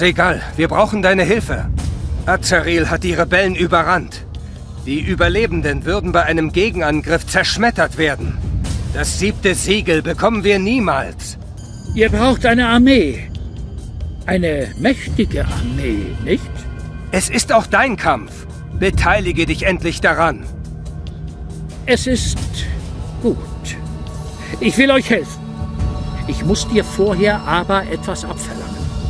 Segal, wir brauchen deine Hilfe. Azaril hat die Rebellen überrannt. Die Überlebenden würden bei einem Gegenangriff zerschmettert werden. Das 7. Siegel bekommen wir niemals. Ihr braucht eine Armee. Eine mächtige Armee, nicht? Es ist auch dein Kampf. Beteilige dich endlich daran. Es ist gut. Ich will euch helfen. Ich muss dir vorher aber etwas abverlangen.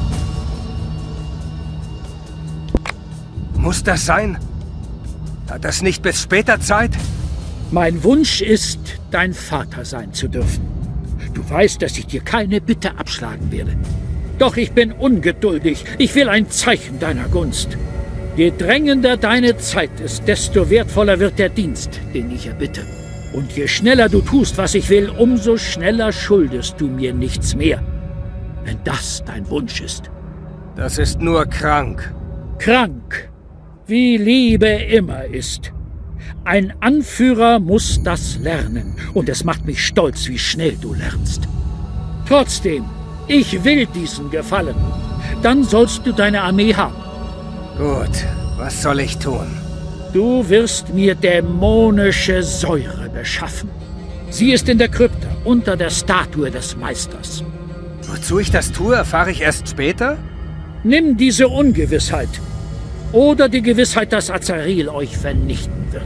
Muss das sein? Hat das nicht bis später Zeit? Mein Wunsch ist, dein Vater sein zu dürfen. Du weißt, dass ich dir keine Bitte abschlagen werde. Doch ich bin ungeduldig. Ich will ein Zeichen deiner Gunst. Je drängender deine Zeit ist, desto wertvoller wird der Dienst, den ich erbitte. Und je schneller du tust, was ich will, umso schneller schuldest du mir nichts mehr. Wenn das dein Wunsch ist. Das ist nur krank. Krank, wie Liebe immer ist. Ein Anführer muss das lernen. Und es macht mich stolz, wie schnell du lernst. Trotzdem, ich will diesen Gefallen. Dann sollst du deine Armee haben. Gut, was soll ich tun? Du wirst mir dämonische Säure beschaffen. Sie ist in der Krypta, unter der Statue des Meisters. Wozu ich das tue, erfahre ich erst später? Nimm diese Ungewissheit. Oder die Gewissheit, dass Azaril euch vernichten wird.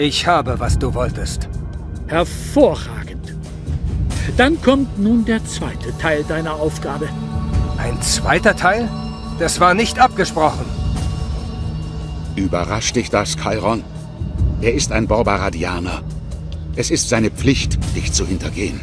Ich habe, was du wolltest. Hervorragend. Dann kommt nun der zweite Teil deiner Aufgabe. Ein zweiter Teil? Das war nicht abgesprochen. Überrascht dich das, Chiron? Er ist ein Borbaradianer. Es ist seine Pflicht, dich zu hintergehen.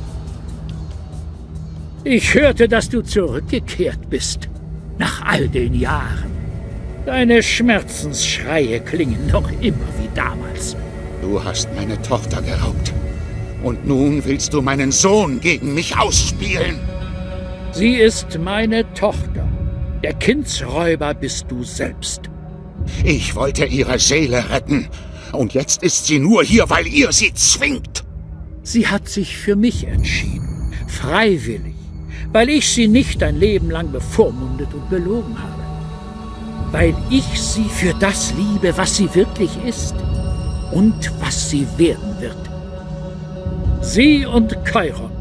Ich hörte, dass du zurückgekehrt bist. Nach all den Jahren. Deine Schmerzensschreie klingen noch immer wie damals. Du hast meine Tochter geraubt. Und nun willst du meinen Sohn gegen mich ausspielen? Sie ist meine Tochter. Der Kindsräuber bist du selbst. Ich wollte ihre Seele retten. Und jetzt ist sie nur hier, weil ihr sie zwingt. Sie hat sich für mich entschieden. Freiwillig. Weil ich sie nicht ein Leben lang bevormundet und belogen habe. Weil ich sie für das liebe, was sie wirklich ist. Und was sie werden wird. Sie und Chiron.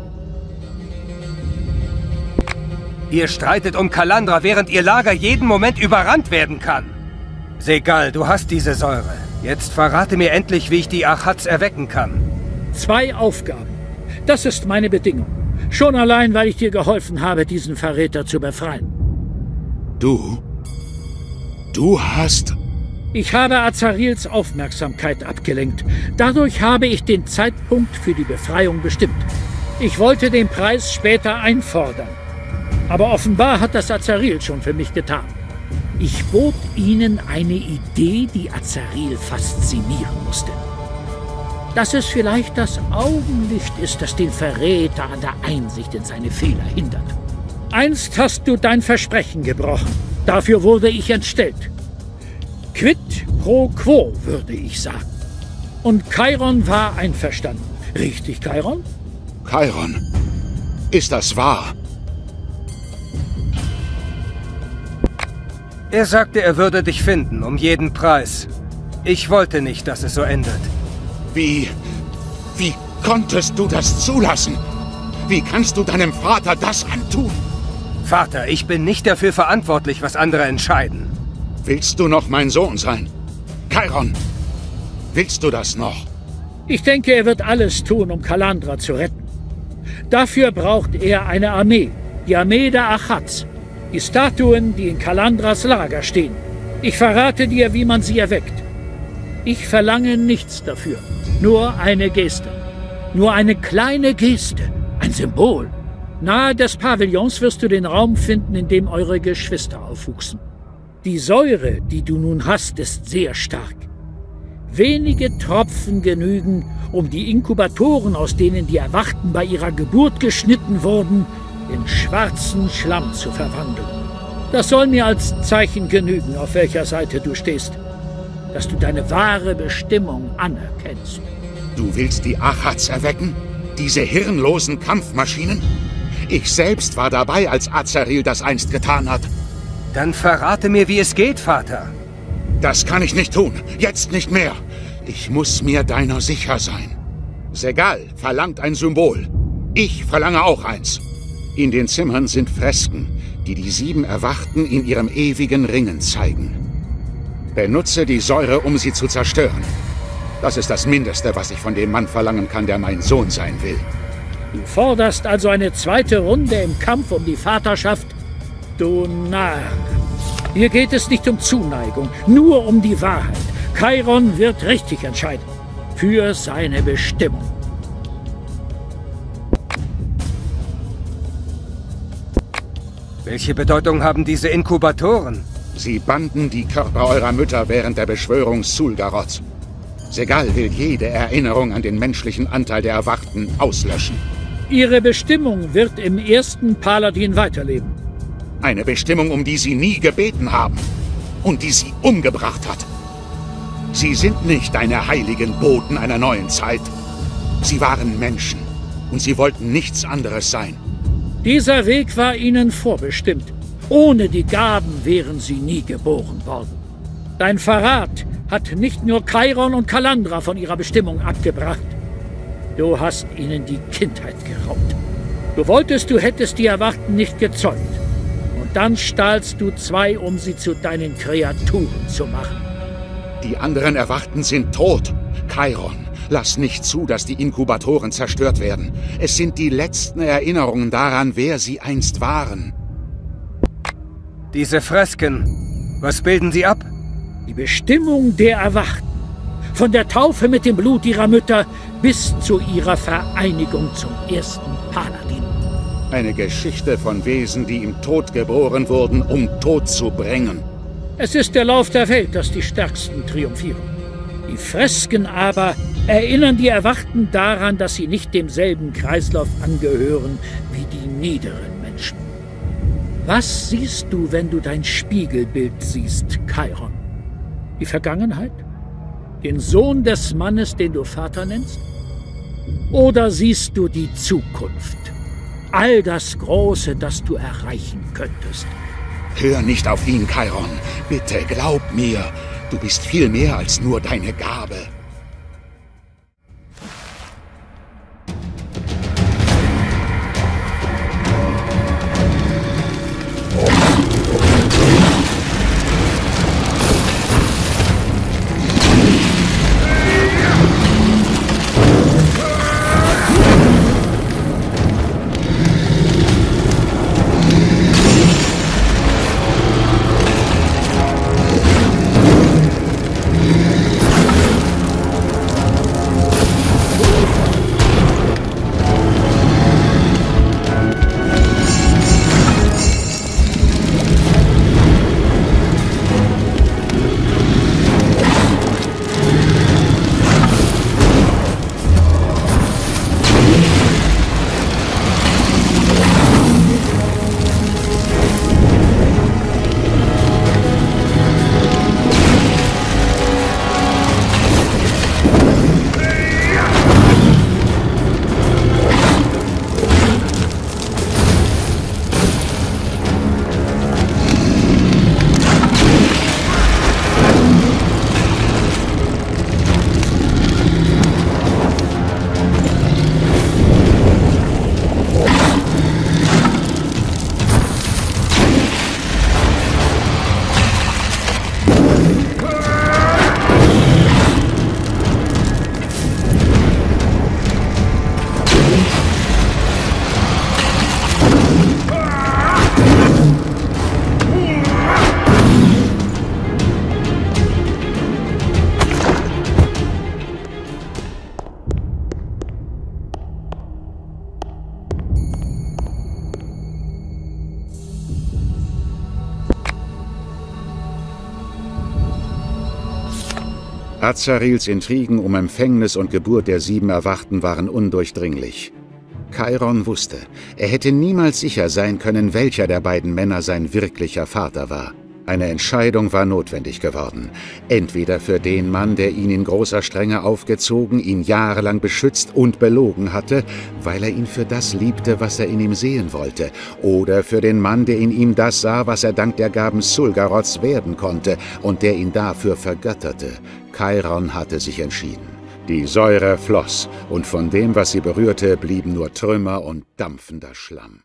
Ihr streitet um Kalandra, während ihr Lager jeden Moment überrannt werden kann. Segal, du hast diese Säure. Jetzt verrate mir endlich, wie ich die Achats erwecken kann. 2 Aufgaben. Das ist meine Bedingung. Schon allein, weil ich dir geholfen habe, diesen Verräter zu befreien. Du? Du hast... Ich habe Azarils Aufmerksamkeit abgelenkt. Dadurch habe ich den Zeitpunkt für die Befreiung bestimmt. Ich wollte den Preis später einfordern. Aber offenbar hat das Azaril schon für mich getan. Ich bot ihnen eine Idee, die Azaril faszinieren musste. Dass es vielleicht das Augenlicht ist, das den Verräter an der Einsicht in seine Fehler hindert. Einst hast du dein Versprechen gebrochen. Dafür wurde ich entstellt. Quid pro quo, würde ich sagen. Und Chiron war einverstanden. Richtig, Chiron? Chiron, ist das wahr? Er sagte, er würde dich finden, um jeden Preis. Ich wollte nicht, dass es so endet. Wie konntest du das zulassen? Wie kannst du deinem Vater das antun? Vater, ich bin nicht dafür verantwortlich, was andere entscheiden. Willst du noch mein Sohn sein? Chiron, willst du das noch? Ich denke, er wird alles tun, um Kalandra zu retten. Dafür braucht er eine Armee. Die Armee der Achats. Die Statuen, die in Kalandras Lager stehen. Ich verrate dir, wie man sie erweckt. Ich verlange nichts dafür. Nur eine Geste. Nur eine kleine Geste. Ein Symbol. Nahe des Pavillons wirst du den Raum finden, in dem eure Geschwister aufwuchsen. Die Säure, die du nun hast, ist sehr stark. Wenige Tropfen genügen, um die Inkubatoren, aus denen die Erwachten bei ihrer Geburt geschnitten wurden, in schwarzen Schlamm zu verwandeln. Das soll mir als Zeichen genügen, auf welcher Seite du stehst. Dass du deine wahre Bestimmung anerkennst. Du willst die Achats erwecken? Diese hirnlosen Kampfmaschinen? Ich selbst war dabei, als Azaril das einst getan hat. Dann verrate mir, wie es geht, Vater. Das kann ich nicht tun. Jetzt nicht mehr. Ich muss mir deiner sicher sein. Segal verlangt ein Symbol. Ich verlange auch eins. In den Zimmern sind Fresken, die die 7 Erwachten in ihrem ewigen Ringen zeigen. Benutze die Säure, um sie zu zerstören. Das ist das Mindeste, was ich von dem Mann verlangen kann, der mein Sohn sein will. Du forderst also eine zweite Runde im Kampf um die Vaterschaft? Du Narr! Hier geht es nicht um Zuneigung, nur um die Wahrheit. Chiron wird richtig entscheiden. Für seine Bestimmung. Welche Bedeutung haben diese Inkubatoren? Sie banden die Körper eurer Mütter während der Beschwörung Sulgaroth. Segal will jede Erinnerung an den menschlichen Anteil der Erwachten auslöschen. Ihre Bestimmung wird im ersten Paladin weiterleben. Eine Bestimmung, um die sie nie gebeten haben und die sie umgebracht hat. Sie sind nicht deine heiligen Boten einer neuen Zeit. Sie waren Menschen und sie wollten nichts anderes sein. Dieser Weg war ihnen vorbestimmt. Ohne die Gaben wären sie nie geboren worden. Dein Verrat hat nicht nur Chiron und Kalandra von ihrer Bestimmung abgebracht. Du hast ihnen die Kindheit geraubt. Du wolltest, du hättest die Erwachten nicht gezeugt. Und dann stahlst du 2, um sie zu deinen Kreaturen zu machen. Die anderen Erwachten sind tot. Chiron, lass nicht zu, dass die Inkubatoren zerstört werden. Es sind die letzten Erinnerungen daran, wer sie einst waren. Diese Fresken, was bilden sie ab? Die Bestimmung der Erwachten. Von der Taufe mit dem Blut ihrer Mütter bis zu ihrer Vereinigung zum ersten Paladin. Eine Geschichte von Wesen, die im Tod geboren wurden, um Tod zu bringen. Es ist der Lauf der Welt, dass die Stärksten triumphieren. Die Fresken aber erinnern die Erwachten daran, dass sie nicht demselben Kreislauf angehören wie die niederen Menschen. Was siehst du, wenn du dein Spiegelbild siehst, Chiron? Die Vergangenheit? Den Sohn des Mannes, den du Vater nennst? Oder siehst du die Zukunft? All das Große, das du erreichen könntest. Hör nicht auf ihn, Chiron. Bitte, glaub mir. Du bist viel mehr als nur deine Gabe. Azarils Intrigen um Empfängnis und Geburt der 7 Erwachten waren undurchdringlich. Chiron wusste, er hätte niemals sicher sein können, welcher der beiden Männer sein wirklicher Vater war. Eine Entscheidung war notwendig geworden. Entweder für den Mann, der ihn in großer Strenge aufgezogen, ihn jahrelang beschützt und belogen hatte, weil er ihn für das liebte, was er in ihm sehen wollte, oder für den Mann, der in ihm das sah, was er dank der Gaben Sulgaroths werden konnte und der ihn dafür vergötterte. Chiron hatte sich entschieden. Die Säure floss, und von dem, was sie berührte, blieben nur Trümmer und dampfender Schlamm.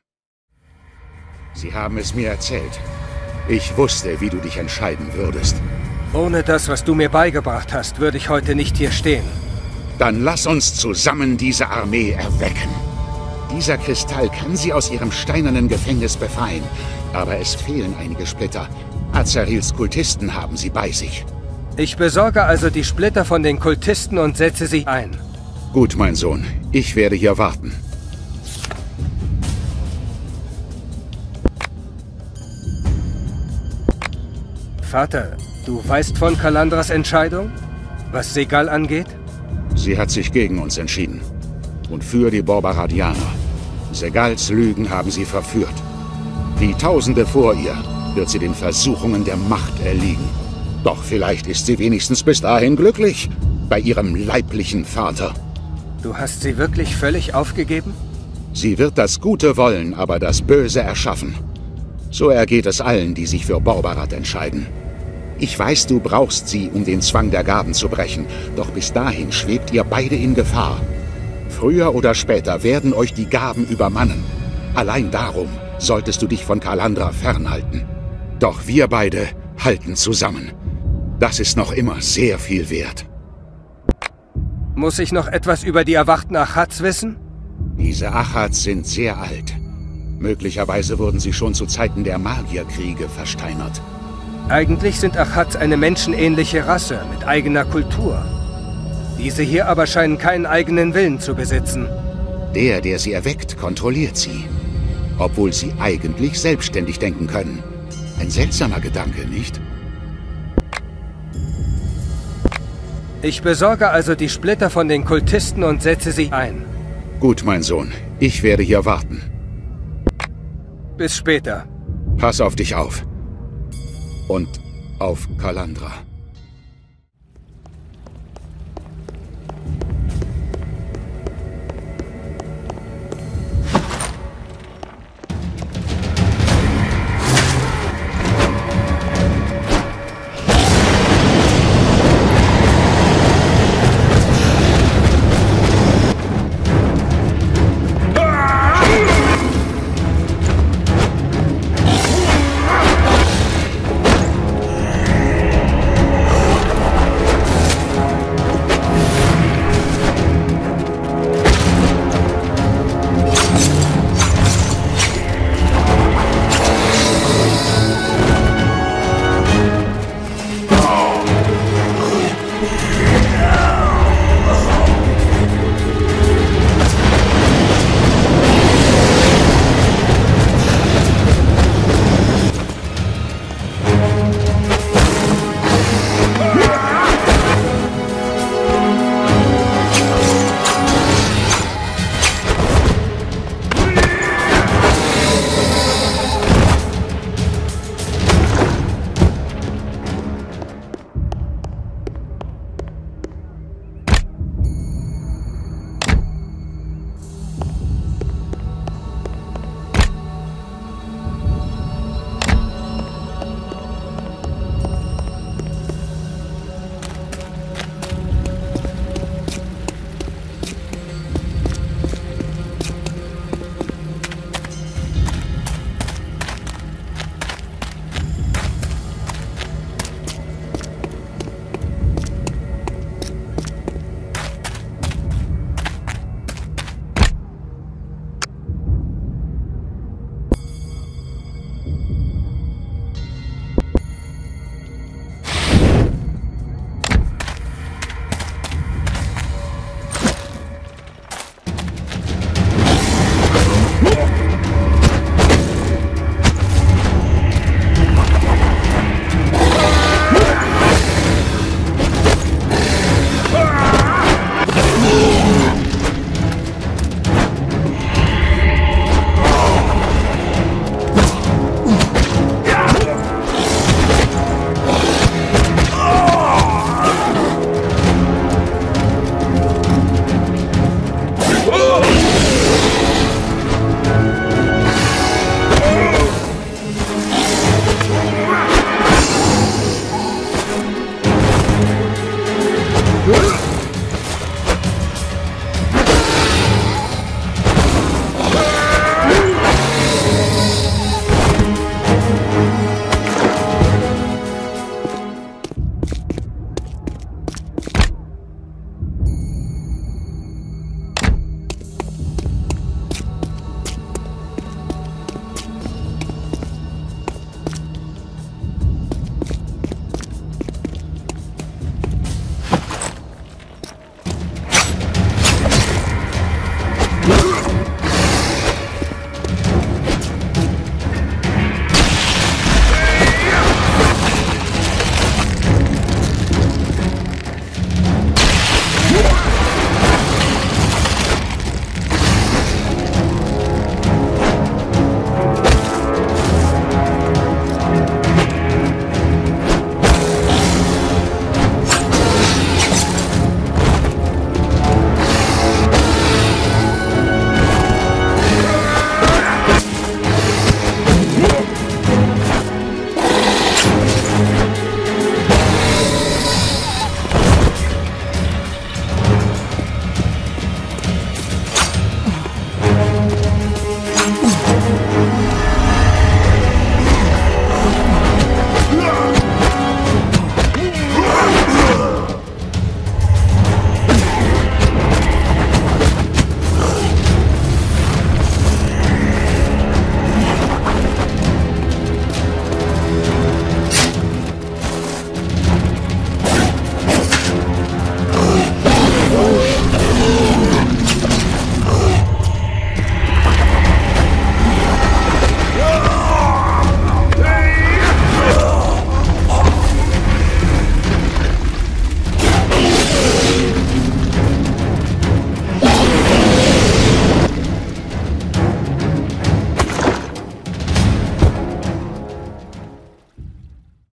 Sie haben es mir erzählt. Ich wusste, wie du dich entscheiden würdest. Ohne das, was du mir beigebracht hast, würde ich heute nicht hier stehen. Dann lass uns zusammen diese Armee erwecken. Dieser Kristall kann sie aus ihrem steinernen Gefängnis befreien. Aber es fehlen einige Splitter. Azarils Kultisten haben sie bei sich. Ich besorge also die Splitter von den Kultisten und setze sie ein. Gut, mein Sohn. Ich werde hier warten. Vater, du weißt von Kalandras Entscheidung? Was Segal angeht? Sie hat sich gegen uns entschieden. Und für die Borbaradianer. Segals Lügen haben sie verführt. Wie Tausende vor ihr wird sie den Versuchungen der Macht erliegen. Doch vielleicht ist sie wenigstens bis dahin glücklich. Bei ihrem leiblichen Vater. Du hast sie wirklich völlig aufgegeben? Sie wird das Gute wollen, aber das Böse erschaffen. So ergeht es allen, die sich für Borbarat entscheiden. Ich weiß, du brauchst sie, um den Zwang der Gaben zu brechen. Doch bis dahin schwebt ihr beide in Gefahr. Früher oder später werden euch die Gaben übermannen. Allein darum solltest du dich von Kalandra fernhalten. Doch wir beide halten zusammen. Das ist noch immer sehr viel wert. Muss ich noch etwas über die erwachten Achats wissen? Diese Achats sind sehr alt. Möglicherweise wurden sie schon zu Zeiten der Magierkriege versteinert. Eigentlich sind Achats eine menschenähnliche Rasse mit eigener Kultur. Diese hier aber scheinen keinen eigenen Willen zu besitzen. Der sie erweckt, kontrolliert sie. Obwohl sie eigentlich selbstständig denken können. Ein seltsamer Gedanke, nicht? Ich besorge also die Splitter von den Kultisten und setze sie ein. Gut, mein Sohn. Ich werde hier warten. Bis später. Pass auf dich auf. Und auf Kalandra.